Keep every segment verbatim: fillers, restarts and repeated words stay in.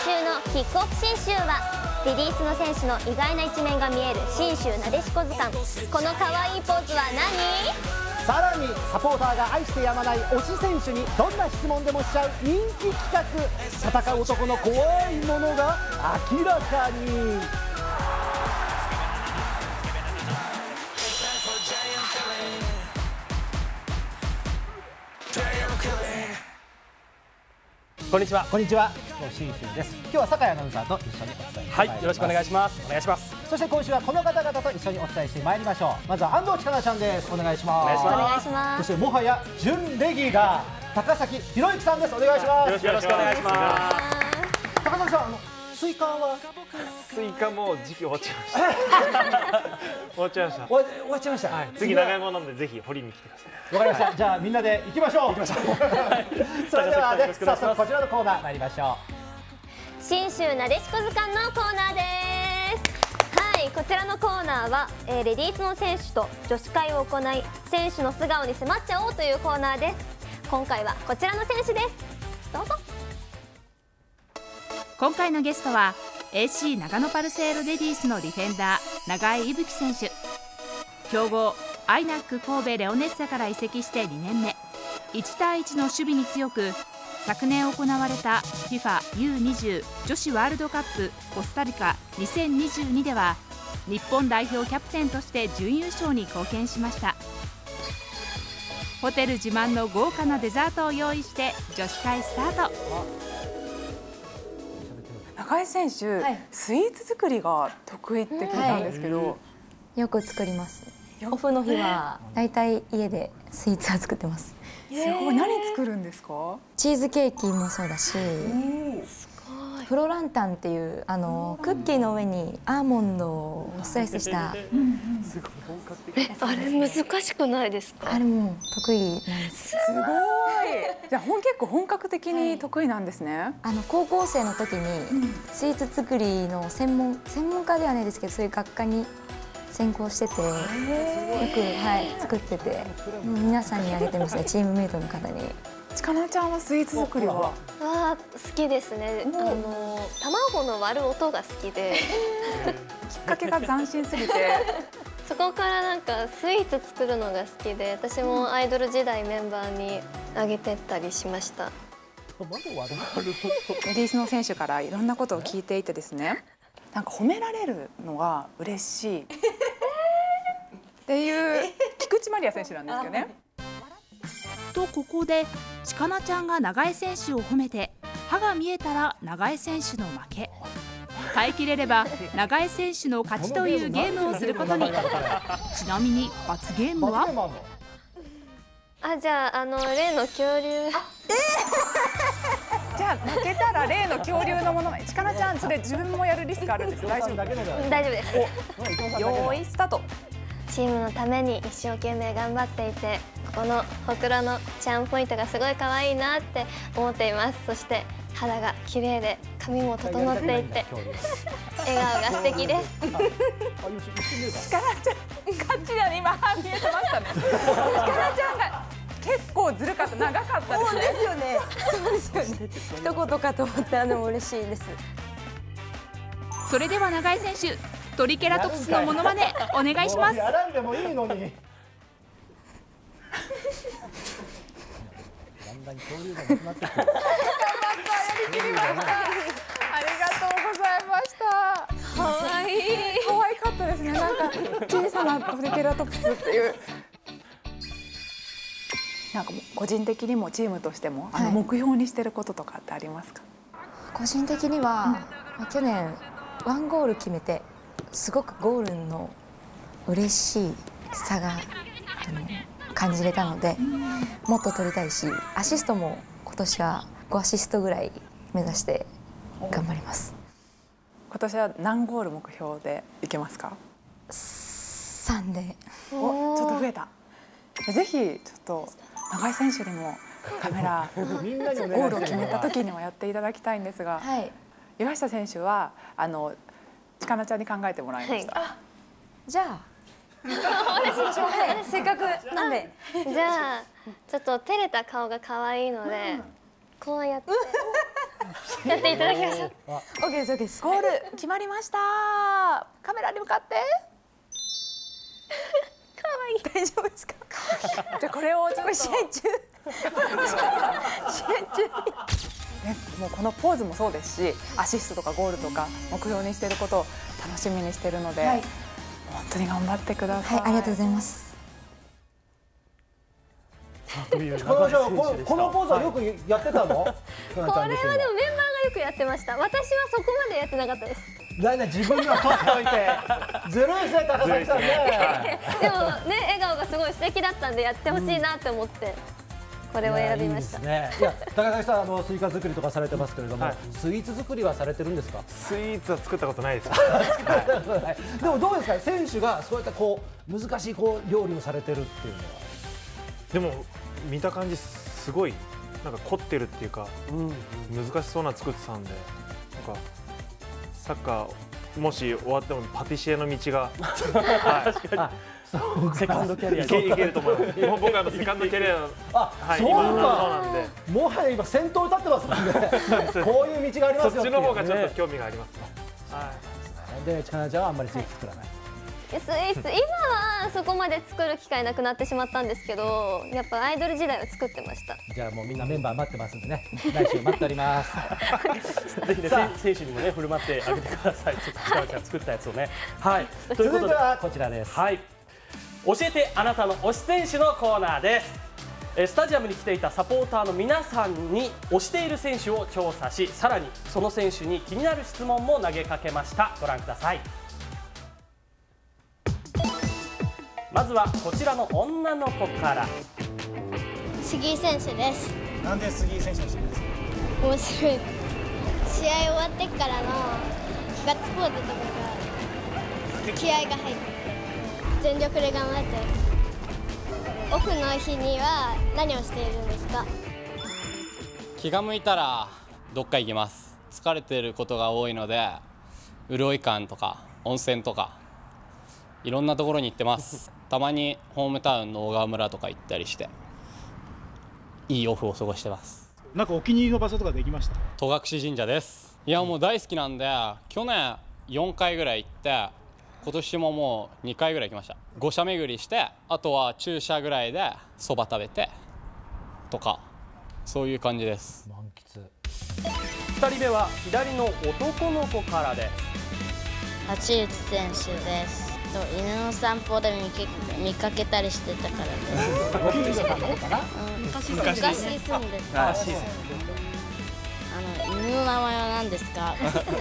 週のキックオフ新州はリリースの選手の意外な一面が見える信州なでしこ図鑑。この可愛いポーズは何？ さらにサポーターが愛してやまない推し選手にどんな質問でもしちゃう人気企画、戦う男の怖いものが明らかに。 こんにちは。 こんにちは。信州です。今日は酒井アナウンサーと一緒にお伝えしてまいります。 はい、よろしくお願いします。お願いします。 そして今週はこの方々と一緒にお伝えしてまいりましょう。まずは安藤千佳奈ちゃんです。お願いします。 お願いします。 そしてもはや準レギュラー高崎博之さんです。お願いします。 よろしくお願いします。 高崎さん、あのスイカはスイカもう時期終わっちゃいました終わっちゃいました終わ終わっちゃいました、 はい、次長芋なんでぜひ掘りに来てください。 わかりました。じゃあみんなで行きましょう。行きましょうそれではね、早速こちらのコーナー参りましょう。信州なでしこ図鑑のコーナーです。はい、こちらのコーナーは、えー、レディースの選手と女子会を行い選手の素顔に迫っちゃおうというコーナーです。今回はこちらの選手です。どうぞ。 今回のゲストは エーシー 長野パルセールレディースのディフェンダー永井伊吹選手。強豪アイナック神戸レオネッサから移籍してにねんめ、いち対いちの守備に強く、昨年行われた フィファユーにじゅう 女子ワールドカップコスタリカにせんにじゅうにでは日本代表キャプテンとして準優勝に貢献しました。ホテル自慢の豪華なデザートを用意して女子会スタート。 永井選手、はい、スイーツ作りが得意って聞いたんですけど、はい、 よく作ります。オフの日はだいたい家でスイーツは作ってます。 すごい。何作るんですか？ チーズケーキもそうだし、フロランタンっていうあのクッキーの上にアーモンドをスライスしたえ、あれ難しくないですか？ あれも得意なんです。 すごい。じゃあ本結構本格的に得意なんですね。はい、 あの高校生の時にスイーツ作りの専門専門家ではないですけど、そういう学科に専攻してて、よく、はい、作ってて、皆さんにあげてますね。チームメイトの方に。 千佳奈ちゃんはスイーツ作りは？ わあ、好きですね。あの卵の割る音が好きで、 きっかけが斬新すぎて。 そこからなんかスイーツ作るのが好きで、私もアイドル時代メンバーにあげてったりしました。 レディースの選手からいろんなことを聞いていてですね、なんか褒められるのが嬉しいっていう菊池まりや選手なんですよね。 とここで千佳奈ちゃんが永江選手を褒めて、歯が見えたら永江選手の負け、耐えきれれば永江選手の勝ちというゲームをすることに。ちなみに罰ゲームは、 あ、じゃあ、あの例の恐竜。えじゃあ負けたら例の恐竜のもの。千佳奈ちゃん、それ自分もやるリスクあるんです。大丈夫？大丈夫です。 用意スタート。 チームのために一生懸命頑張っていて、ここのほくろのチャームポイントがすごい可愛いなって思っています。そして肌が綺麗で髪も整っていて笑顔が素敵です。 千佳奈ちゃん勝ちだね。今歯見えてましたね。千佳奈ちゃんが結構ずるかった、長かったですね。 そうですよね。そうですよね。一言かと思ったのも嬉しいです。 それでは永井選手、トリケラトプスのモノマネお願いします。 やらんでもいいのに。だんだん恐竜がなくなってきてる。 やりきりました。ありがとうございました。 可愛い。 可愛かったですね。なんか小さなトリケラトプスっていう。なんか個人的にもチームとしても、あの目標にしてることとかってありますか？ 個人的には、うん、去年ワンゴール決めて、すごくゴールの嬉しいさがあの感じれたので、もっと取りたいし、アシストも今年はごアシストぐらい目指して頑張ります。 今年は何ゴール目標でいけますか？ さんで。 お、ちょっと増えた。ぜひちょっと永井選手にもカメラゴールを決めた時にはやっていただきたいんですが、はい、岩下選手はあの千佳奈ちゃんに考えてもらいました。 はい、じゃあせっかくなんで、 じゃあちょっと照れた顔が可愛いので、こうやってやっていただきましょう。 オッケーです、オッケーです。ゴール決まりました。カメラに向かって。 可愛い。 大丈夫ですか。じゃあこれをちょっと試合中。試合中に。ね、もうこのポーズもそうですし、アシストとかゴールとか目標にしていることを楽しみにしているので、はい、本当に頑張ってください。 はい、ありがとうございます。 このこのポーズはよくやってたの？これはでもメンバーがよくやってました。私はそこまでやってなかったです。 だいたい自分には取っておいてずるいですね、高崎さんね。 でもね、笑顔がすごい素敵だったんでやってほしいなって思って。これを選びました。 いや、高崎さん、あのスイカ作りとかされてますけれども、スイーツ作りはされてるんですか？ スイーツは作ったことないです。 でもどうですか、選手がそういったこう難しいこう料理をされてるっていうのは。 でも見た感じすごいなんか凝ってるっていうか、難しそうな作ってたんで、なんかサッカーもし終わってもパティシエの道が、はい、 セカンドキャリアいけいけると思います。もう僕はセカンドキャリアの、 あ、 はい、 そう今そうなんで、 もはや今先頭に立ってますもんね。こういう道がありますよ。 そっちの方がちょっと興味があります。はい。 で、ちかなちゃんはあんまりスイーツ作らない。 スイーツ、今はそこまで作る機会なくなってしまったんですけど、やっぱアイドル時代は作ってました。 じゃあもうみんなメンバー待ってますんでね、来週待っております。 ぜひね、選手にもね振る舞ってあげてください。ちょっとちかなちゃん作ったやつをね。はい。 ということではこちらです。 はい。教えてあなたの推し選手のコーナーです。えスタジアムに来ていたサポーターの皆さんに推している選手を調査し、さらにその選手に気になる質問も投げかけました。ご覧ください。まずはこちらの女の子から。 杉井選手です。 なんで杉井選手の指名ですか？ 面白い。試合終わってからのガッツポーズとかが気合が入って全力で頑張ってます。オフの日には何をしているんですか？ 気が向いたらどっか行きます。疲れていることが多いので、潤い館とか温泉とかいろんなところに行ってます。たまにホームタウンの小川村とか行ったりしていいオフを過ごしてます。 なんかお気に入りの場所とかできました？ 戸隠神社です。いやもう大好きなんで、去年よんかいぐらい行って、今年ももうにかいぐらい行きました。ご社巡りして、あとは駐車ぐらいでそば食べてとか、そういう感じです。 満喫。 ふたりめは左の男の子からです。 八内選手です。犬の散歩で 見, 見かけたりしてたからです。昔昔住んでた。あの犬の名前は何ですか？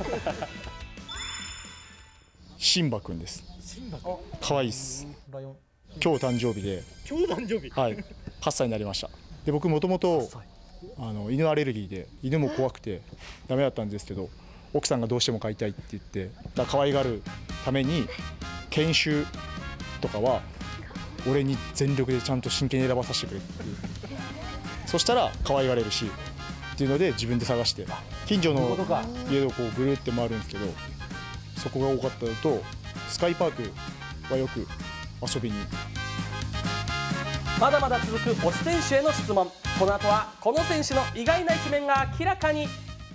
シンバくんです。可愛いです。今日誕生日で。 今日誕生日。 はい。はっさいになりました。で僕もともとあの犬アレルギーで犬も怖くてダメだったんですけど、奥さんがどうしても飼いたいって言ってだ可愛がるために研修とかは俺に全力でちゃんと真剣に選ばさせてくれっていう。そしたら可愛がれるしっていうので自分で探して近所の家をこうぐるって回るんですけど、そこが多かったのとスカイパークはよく遊びに。 まだまだ続く推し選手への質問。この後はこの選手の意外な一面が明らかに。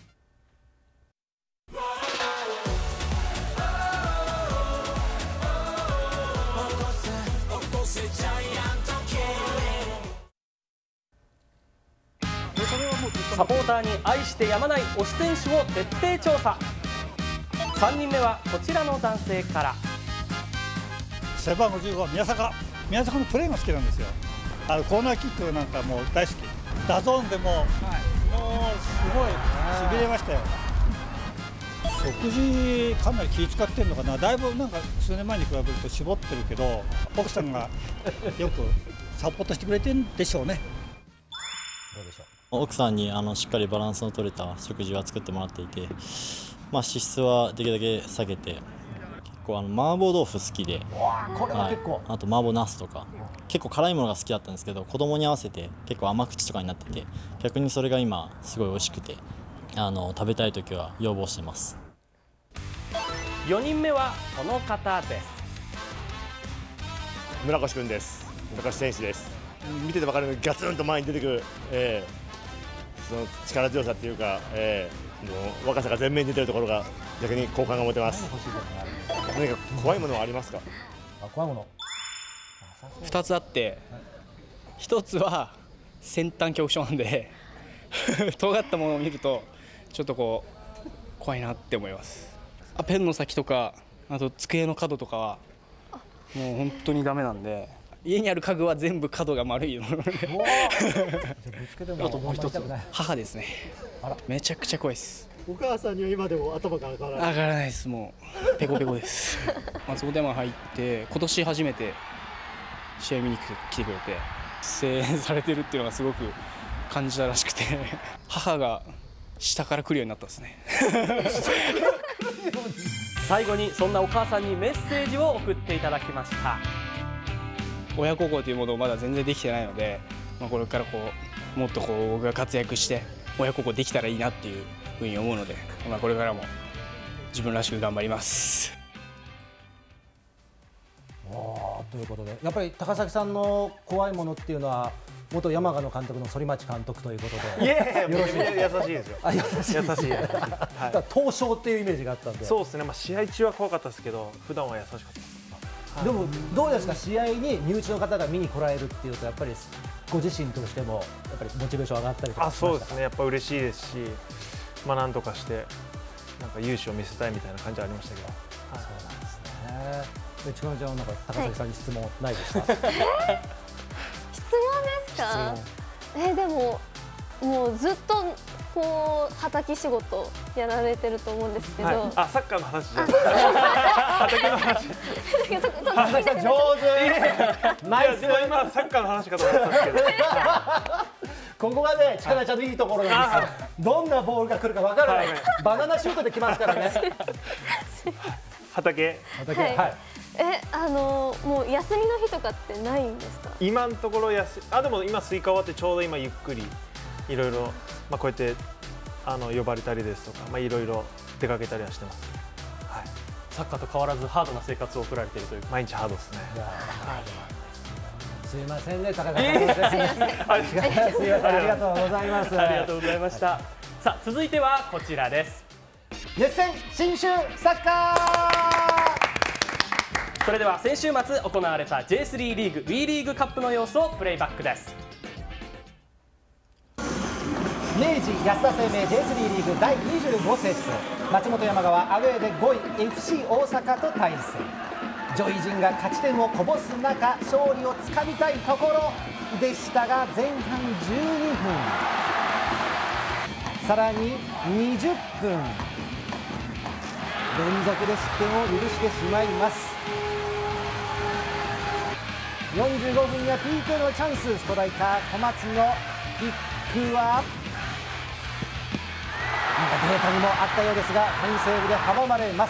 サポーターに愛してやまない推し選手を徹底調査。さんにんめはこちらの男性から。 背番号じゅうご宮坂宮坂のプレーが好きなんですよ。あのコーナーキックなんかもう大好き。ダゾーンでも、はい、もうすごいしびれましたよ。食事かなり気遣ってるのかな。だいぶなんか数年前に比べると絞ってるけど、奥さんがよくサポートしてくれてるんでしょうね。 どうでしょう。 奥さんにあのしっかりバランスの取れた食事は作ってもらっていて、まあ、脂質はできるだけ下げて、結構あの麻婆豆腐好きで、 これは結構、 はい、あと麻婆ナスとか結構辛いものが好きだったんですけど、子供に合わせて結構甘口とかになってて、逆にそれが今すごい美味しくて、あの食べたい時は要望してます。 よにんめはこの方です。 村越くんです。村越選手です。見てて分かるようにガツンと前に出てくる、えー、 その力強さっていうか、えー、もう若さが前面に出てるところが逆に好感が持てます。何か怖いものはありますか？ あ、怖いものふたつあって、ひとつは先端恐怖症なんで尖ったものを見るとちょっとこう怖いなって思います。あ、ペンの先とか、あと机の角とかはもう本当にダメなんで、家にある家具は全部角が丸いのであともう一つ母ですね。めちゃくちゃ怖いです。 お母さんには今でも頭が上がらない。 上がらないです。もうペコペコです松本山入って今年初めて試合見に来てくれて声援されてるっていうのがすごく感じたらしくて母が下から来るようになったですね最後にそんなお母さんにメッセージを送っていただきました。 親孝行というものをまだ全然できてないので、まあ、これからこうもっとこう僕が活躍して親孝行できたらいいなっていうふうに思うので、まあ、これからも自分らしく頑張ります。 おということで、やっぱり高崎さんの怖いものっていうのは元山鹿の監督の反町監督ということで。 いやいや、 よろしいですか？ 優しいですよ。 あ、優しいです。 優しい。 はい。闘将っていうイメージがあったんで。 そうですね。まあ試合中は怖かったですけど、普段は優しかったです。 でもどうですか、試合に身内の方が見に来られるっていうとやっぱりご自身としてもやっぱりモチベーション上がったりとかしましたか？ あ、そうですね。やっぱ嬉しいですし、まあなんとかしてなんか勇姿を見せたいみたいな感じはありましたけど。 はい、そうなんですね。で、ちかみちゃんはなんか高崎さんに質問ないですか？ 質問ですか？え、でももうずっとこう畑仕事やられてると思うんですけど、はい、 あ、サッカーの話じゃない畑の話高崎さん上手ナイス。 今サッカーの話かと思ったんですけどここがね、ちかなちゃんのいいところなんですよ。どんなボールが来るか分からない、はい、バナナシュートで来ますからね畑畑、はい、はい。 え、あのー、もう休みの日とかってないんですか？ 今のところ休あ、でも今スイカ終わってちょうど今ゆっくりいろいろ、まあ、こうやってあの呼ばれたりですとか、まあ、いろいろ出かけたりはしてます、 はい、サッカーと変わらずハードな生活を送られているという。 毎日ハードですね。 すいませんね、高橋さん。すいません、ありがとうございます。 ありがとうございました。さあ、続いてはこちらです。 熱戦新州サッカー。それでは先週末行われた ジェイスリー リーグ WE リーグカップの様子をプレイバックです。 明治安田生命 ジェイスリー リーグだいにじゅうご節、松本山雅はアウェーでごい エフシー 大阪と対戦。上位陣が勝ち点をこぼす中、勝利をつかみたいところでしたが、前半じゅうにふん、さらににじゅっぷん、連続で失点を許してしまいます。よんじゅうごふんには ピーケー のチャンス、ストライカー小松のキックはなんかデータにもあったようですが、ファインセーブで阻まれます。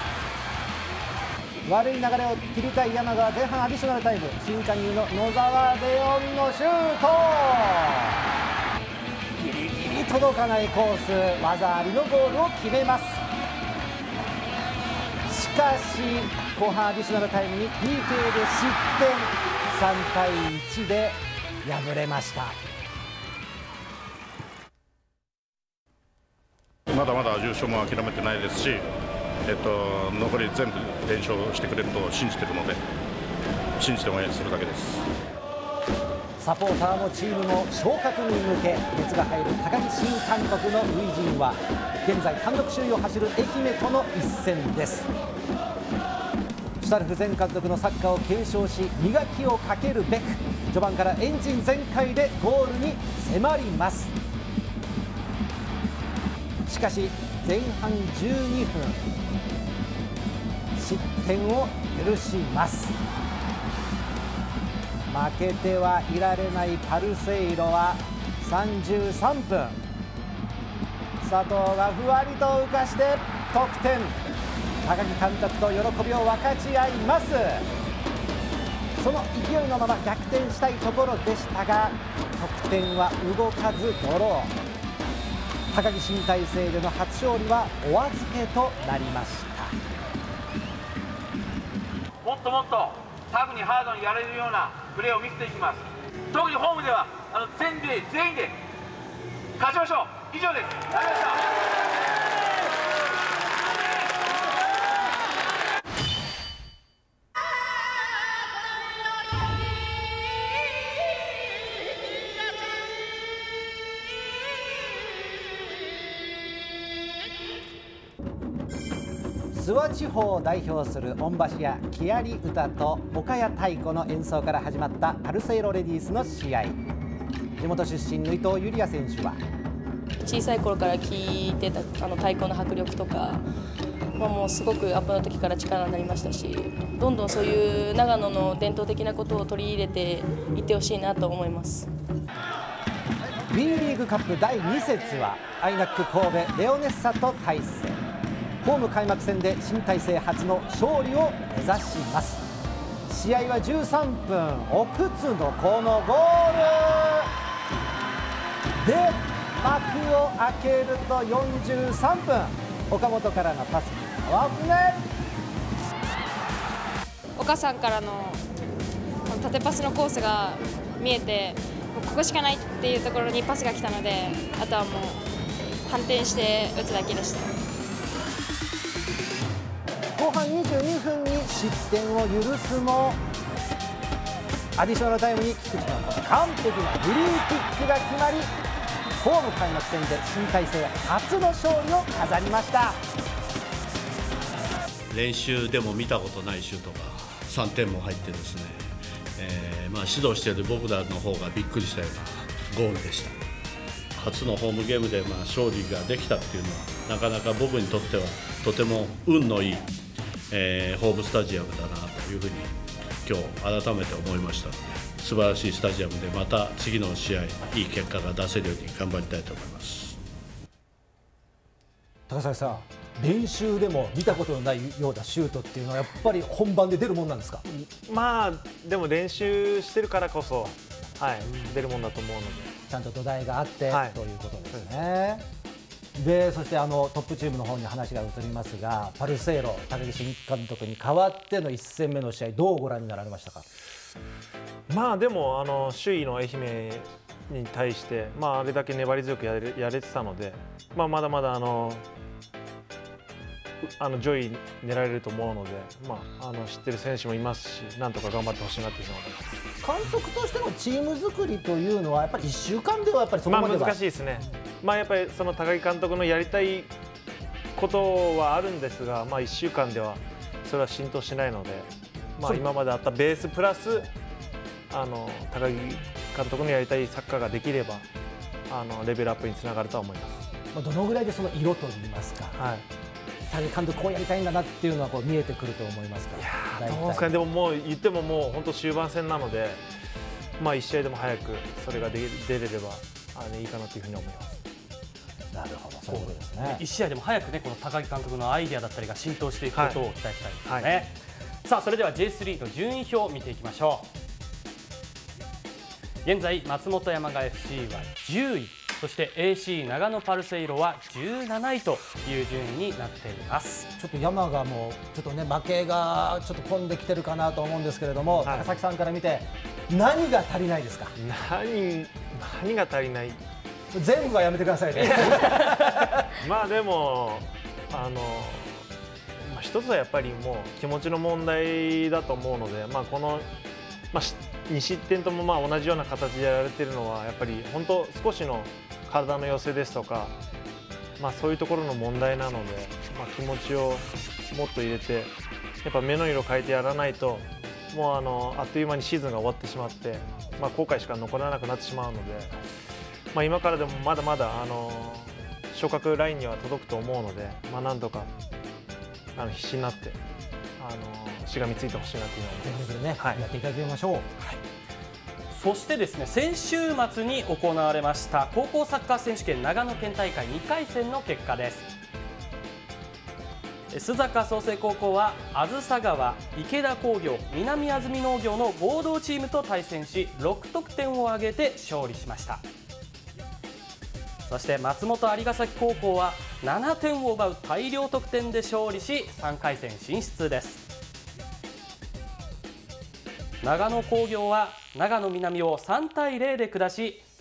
悪い流れを切りたい山川、前半アディショナルタイム、新加入の野沢レオンのシュート、ギリギリ届かないコース、技ありのゴールを決めます。しかし後半アディショナルタイムに ピーケー で失点、さんたいいちで敗れました。 まだまだ優勝も諦めてないですし、えっと、残り全部連勝してくれると信じているので、信じて応援するだけです。 サポーターもチームも昇格に向け熱が入る高木新監督の初陣は現在単独首位を走る愛媛との一戦です。シュタルフ前監督のサッカーを継承し磨きをかけるべく、序盤からエンジン全開でゴールに迫ります。しかし前半じゅうにふん、失点を許します。負けてはいられないパルセイロはさんじゅうさんぷん、佐藤がふわりと浮かして得点。高木監督と喜びを分かち合います。その勢いのまま逆転したいところでしたが、得点は動かずドロー。高木新体制での初勝利はお預けとなりました。 もっともっとタフにハードにやれるようなプレーを見せていきます。特にホームではあの全米全員で勝ちましょう。以上です。ありがとうございました。 諏訪地方を代表する御柱や木遣歌と岡谷太鼓の演奏から始まったパルセイロレディースの試合。地元出身の伊藤ゆりや選手は小さい頃から聞いてたあの太鼓の迫力とか、まあ、もうすごくアップの時から力になりましたし、どんどんそういう長野の伝統的なことを取り入れていってほしいなと思います。 B リーグカップだいに節はアイナック神戸レオネッサと対戦。ホーム開幕戦で新体制初の勝利を目指します。試合はじゅうさんぷん、奥津のこのゴールで幕を開けるとよんじゅうさんぷん、岡本からのパスに川船。 岡さんからの縦パスのコースが見えて、ここしかないっていうところにパスが来たので、あとはもう反転して打つだけでした。 後半にじゅうにふんに失点を許すも、アディショナルタイムに菊池の完璧なフリーキックが決まり、ホーム開幕戦で新体制初の勝利を飾りました。 練習でも見たことないシュートがさんてんも入ってですね、えーまあ、指導している僕らの方がびっくりしたようなゴールでした。初のホームゲームでまあ勝利ができたっていうのは、なかなか僕にとってはとても運のいい、えー、ホームスタジアムだなというふうに今日改めて思いましたので、素晴らしいスタジアムでまた次の試合いい結果が出せるように頑張りたいと思います。 高崎さん、練習でも見たことのないようなシュートっていうのはやっぱり本番で出るもんなんですか？ まあでも練習してるからこそ、はい、出るもんだと思うので、 ちゃんと土台があって、 はい、 ということですね。でそしてあのトップチームの方に話が移りますが、パルセイロ高木新監督に代わってのいち戦目の試合、どうご覧になられましたか？ まあでもあの首位の愛媛に対して、まあ、あれだけ粘り強くやれやれてたので、まあ、まだまだあのあの上位狙えると思うので、まあ、あの知ってる選手もいますし、なんとか頑張ってほしいなというふうに思います。 監督としてのチーム作りというのはやっぱりいっしゅうかんではやっぱりそこまでは、 まあ難しいですね。まあやっぱりその高木監督のやりたいことはあるんですが、まあいっしゅうかんではそれは浸透しないので、まあ今まであったベースプラスあの高木監督のやりたいサッカーができれば、あのレベルアップにつながるとは思います。 まあどのぐらいでその色といいますか、はい、高木監督こうやりたいんだなっていうのはこう見えてくると思いますか？ いやどうですかね。でももう言ってももう本当終盤戦なので、まあいち試合でも早くそれが出れればあのいいかなというふうに思います。 なるほど、そういうことですね。 いち試合でも早くね、この高木監督のアイデアだったりが浸透していくことを期待したいですね。はいはい、さあそれでは ジェイスリー の順位表を見ていきましょう。現在松本山雅 エフシー はじゅうい、そして エーシー 長野パルセイロはじゅうなないという順位になっています。 ちょっと山がもうちょっとね負けがちょっと込んできてるかなと思うんですけれども、はい、高崎さんから見て何が足りないですか？ 何何が足りない？ 全部はやめてくださいね。 まあでもあの、まあ、一つはやっぱりもう気持ちの問題だと思うので、まあ、この、まあ、に失点ともまあ同じような形でやられているのはやっぱり本当少しの体の寄せですとか、まあ、そういうところの問題なので、まあ、気持ちをもっと入れてやっぱ目の色変えてやらないともうあのあっという間にシーズンが終わってしまって、まあ、後悔しか残らなくなってしまうので。まあ今からでもまだまだあの昇格ラインには届くと思うので、まあ、なんとかあの必死になってあのしがみついてほしいなというのを思います。 ね、はい、やっていただきましょう。はい、 そしてですね、先週末に行われました高校サッカー選手権長野県大会にかい戦の結果です。須坂創成高校はあずさ川、池田工業、南安住農業の合同チームと対戦しろくとくてんを挙げて勝利しました。そして松本蟻ヶ崎高校はななてんを奪う大量得点で勝利しさんかい戦進出です。長野工業は長野南をさんたいゼロで下し